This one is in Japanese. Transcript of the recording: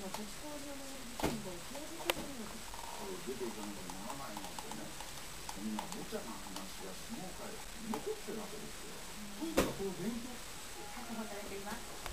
の土地工事をめぐる事件で刑事責任を出ていかなきゃならないのってね、そんな無茶な話が相撲界残ってるわけですよ。とにかくこの勉強確保されています。